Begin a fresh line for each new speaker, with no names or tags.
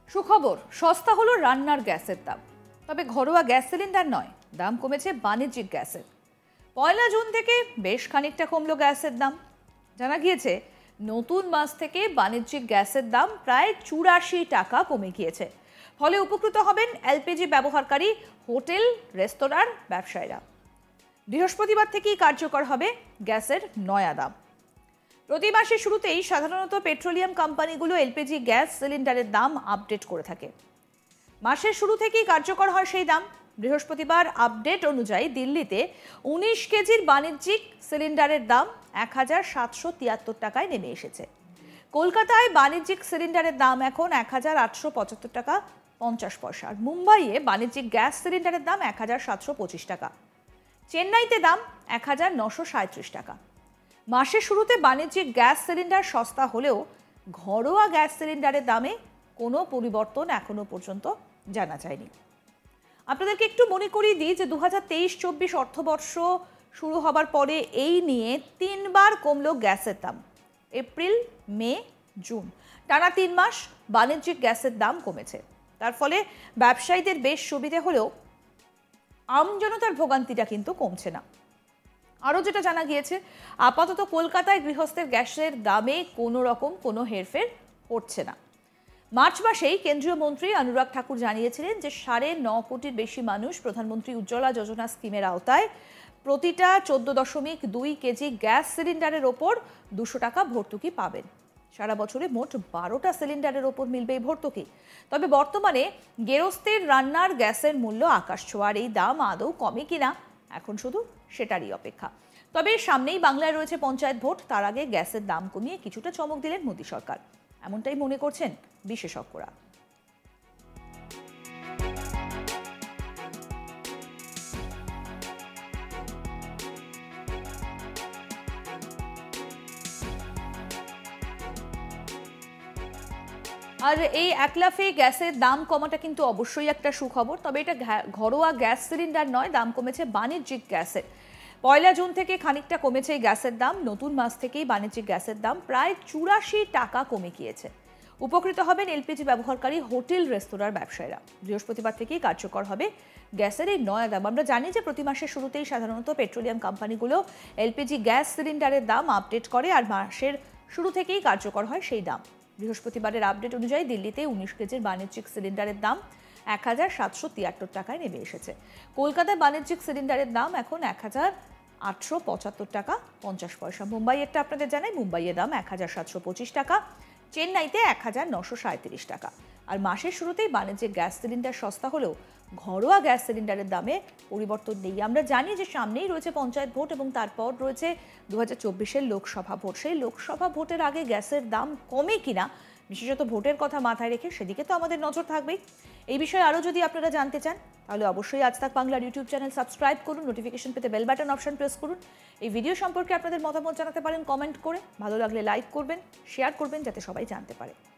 সুখবর, সস্তা হলো রান্নার গ্যাসের দাম। তবে ঘরোয়া গ্যাস সিলিন্ডার নয়, দাম কমেছে বাণিজ্যিক গ্যাসের। 1 জুন থেকে বেশ খানিকটা কমলো গ্যাসের দাম। জানা গিয়েছে নতুন মাস থেকে বাণিজ্যিক গ্যাসের দাম প্রায় 84 টাকা কমে গিয়েছে। ফলে উপকৃত হবেন এলপিজি ব্যবহারকারী হোটেল, রেস্তোরাঁর ব্যবসায়ীরা। বৃহস্পতিবার থেকেই কার্যকর হবে গ্যাসের নয়া দাম। প্রতি মাসের শুরুতেই সাধারণত পেট্রোলিয়াম কোম্পানিগুলো এলপিজি গ্যাস সিলিন্ডারের দাম আপডেট করে থাকে। মাসের শুরু থেকেই কার্যকর হয় সেই দাম। বৃহস্পতিবার আপডেট অনুযায়ী দিল্লিতে 19 কেজির বাণিজ্যিক সিলিন্ডারের দাম 1773 টাকায় নেমে এসেছে। কলকাতায় বাণিজ্যিক সিলিন্ডারের দাম এখন 1875 টাকা 50 পয়সা। আর মুম্বাইয়ে বাণিজ্যিক গ্যাস সিলিন্ডারের দাম 1725 টাকা। চেন্নাইতে দাম 1937 টাকা। মাসের শুরুতে বাণিজ্যিক গ্যাস সিলিন্ডার সস্তা হলেও ঘরোয়া গ্যাস সিলিন্ডারের দামে কোনো পরিবর্তন এখনো পর্যন্ত জানা যায়নি। আপনাদেরকে একটু মনে করিয়ে দিই যে 2023-24 অর্থবর্ষ শুরু হবার পরে এই নিয়ে 3 বার কমলো গ্যাসের দাম। এপ্রিল, মে, জুন টানা 3 মাস বাণিজ্যিক গ্যাসের দাম কমেছে। তার ফলে ব্যবসায়ীদের বেশ সুবিধে হলেও আমজনতার ভোগান্তিটা কিন্তু কমছে না। আরও যেটা জানা গিয়েছে, আপাতত কলকাতায় গৃহস্থের গ্যাসের দামে কোনো রকম কোনো হেরফের হচ্ছে না। মার্চ মাসেই কেন্দ্রীয় মন্ত্রী অনুরাগ ঠাকুর জানিয়েছিলেন যে 9.5 কোটির বেশি মানুষ প্রধানমন্ত্রী উজ্জ্বলা যোজনা স্কিমের আওতায় প্রতিটা 14.2 কেজি গ্যাস সিলিন্ডারের ওপর 200 টাকা ভর্তুকি পাবেন। সারা বছরে মোট 12টা সিলিন্ডারের ওপর মিলবে এই ভর্তুকি। তবে বর্তমানে গেরস্তের রান্নার গ্যাসের মূল্য আকাশ ছোঁয়ার। এই দাম আদৌ কমে কিনা এখন শুধু সেটারই অপেক্ষা। তবে সামনেই বাংলায় রয়েছে পঞ্চায়েত ভোট, তার আগে গ্যাসের দাম কমিয়ে কিছুটা চমক দিলেন মোদী সরকার, এমনটাই মনে করছেন বিশেষজ্ঞরা। আর এই একলাফে গ্যাসের দাম কমাটা কিন্তু অবশ্যই একটা সুখবর। তবে এটা ঘরোয়া গ্যাস সিলিন্ডার নয়, দাম কমেছে বাণিজ্যিক গ্যাসের। 1 জুন থেকে খানিকটা কমেছে এই গ্যাসের দাম। নতুন মাস থেকেই বাণিজ্যিক গ্যাসের দাম প্রায় 84 টাকা কমে গিয়েছে। উপকৃত হবেন এলপিজি ব্যবহারকারী হোটেল, রেস্তোরাঁর ব্যবসায়ীরা। বৃহস্পতিবার থেকেই কার্যকর হবে গ্যাসের এই নয়া দাম। আমরা জানি যে প্রতি মাসের শুরুতেই সাধারণত পেট্রোলিয়াম কোম্পানিগুলো এলপিজি গ্যাস সিলিন্ডারের দাম আপডেট করে, আর মাসের শুরু থেকেই কার্যকর হয় সেই দাম। বৃহস্পতিবারের আপডেট অনুযায়ী দিল্লিতে 19 কেজির বাণিজ্যিক সিলিন্ডারের দাম 1773 টাকায় নেমে এসেছে। কলকাতায় বাণিজ্যিক সিলিন্ডারের দাম এখন 1875 টাকা 50 পয়সা। মুম্বাইয়েরটা আপনাদের জানাই, মুম্বাইয়ের দাম 1725 টাকা, চেন্নাইতে 1937 টাকা। আর মাসের শুরুতেই বাণিজ্যিক গ্যাস সিলিন্ডার সস্তা হলেও ঘরোয়া গ্যাস সিলিন্ডারের দামে পরিবর্তন নেই। আমরা জানি যে সামনেই রয়েছে পঞ্চায়েত ভোট এবং তারপর রয়েছে 2024-এর লোকসভা ভোট। সেই লোকসভা ভোটের আগে গ্যাসের দাম কমে কিনা, বিশেষত ভোটের কথা মাথায় রেখে সেদিকে তো আমাদের নজর থাকবেই। এই বিষয়ে আরও যদি আপনারা জানতে চান তাহলে অবশ্যই আজ তাক বাংলার ইউটিউব চ্যানেল সাবস্ক্রাইব করুন, নোটিফিকেশন পেতে বেল বাটন অপশন প্রেস করুন। এই ভিডিও সম্পর্কে আপনাদের মতামত জানাতে পারেন কমেন্ট করে। ভালো লাগলে লাইক করবেন, শেয়ার করবেন যাতে সবাই জানতে পারে।